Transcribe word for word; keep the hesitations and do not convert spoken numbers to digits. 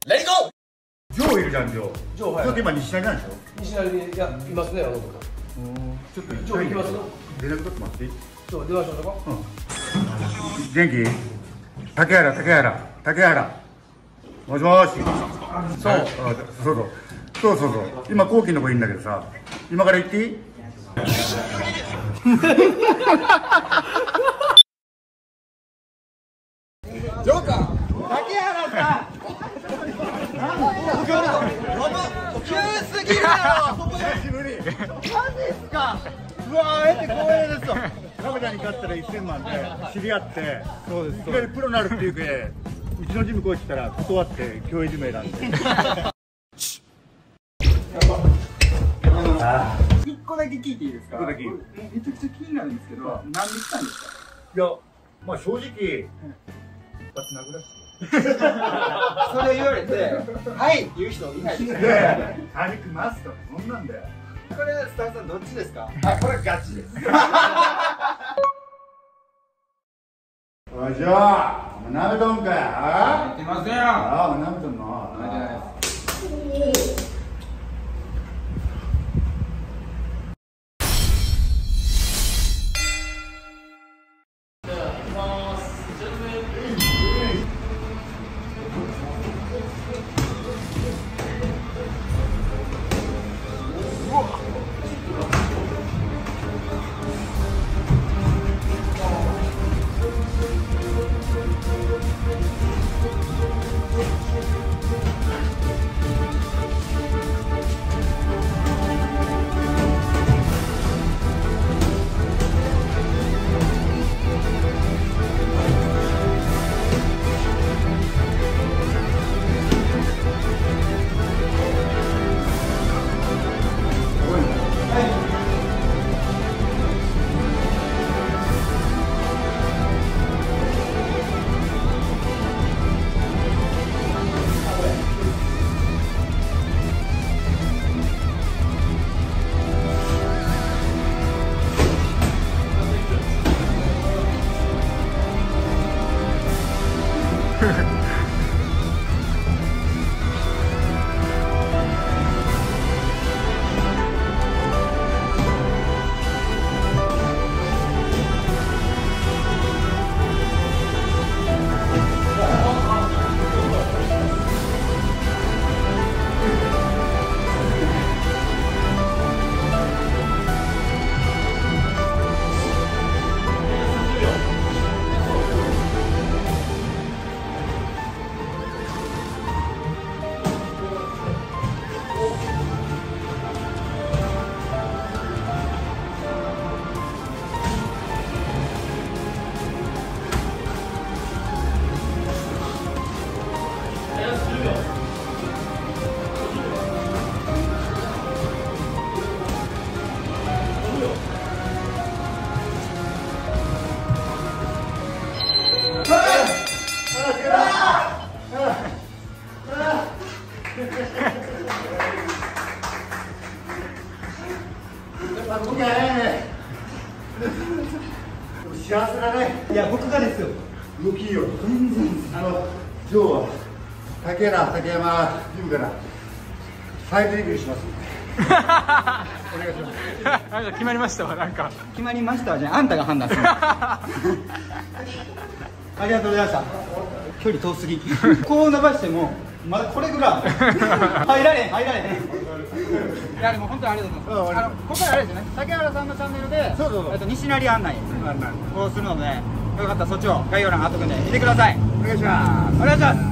レディゴー。 ジョーいるじゃん、ジョー。 ジョー、はい。 ちょっと今西成なんでしょ。 西成に、いや、いますね、あの子。 ちょっとジョー行きますよ。 連絡取ってもらっていい？ ジョー、電話しましょうか。 うん。元気？竹原、竹原、竹原。もしもし。そう。そうそう。そうそうそう。今後期の子いるんだけどさ、今から行っていい？ ジョーカー竹原さん急すぎるだろ。 久しぶり。 マジですか。うわー、えて光栄ですよ。 ラブちゃんに勝ったらいっせんまんで知り合って、そうです。いきなりプロになるっていうけ、うちのジム来いって言ったら断って競泳ジム選んで。 一個だけ聞いていいですか。 一個だけいい。 めちゃくちゃ気になるんですけど、なんで来たんですか。 いや、まあ正直、バツ殴らそれ言われて、はいって言う人いないですよ。 いやいや、軽くマスとかそんなんだよ。 これスタッフさんどっちですか。 あ、これはガチです。おい、じゃあ、お前舐めとんかい。あ言ってませんよ。 あ、お前舐めとんの。 舐めてないです。 幸せだね。 いや、僕がですよ。 動きいいよ。全然。あの、ジョーは竹原、竹山ジムから再デビューします。お願いします。 なんか決まりましたわ。なんか決まりましたわじゃあ、あんたが判断する。ありがとうございました。距離遠すぎ。こう伸ばしてもまだこれぐらい入られん入られん。いやでも本当にありがとうございます。あのここからあれですよね、竹原さんのチャンネルでそうそうそう、 えっと西成案内をするので、よかったらそっちを概要欄貼っとくんで見てください。 お願いします。 お願いします。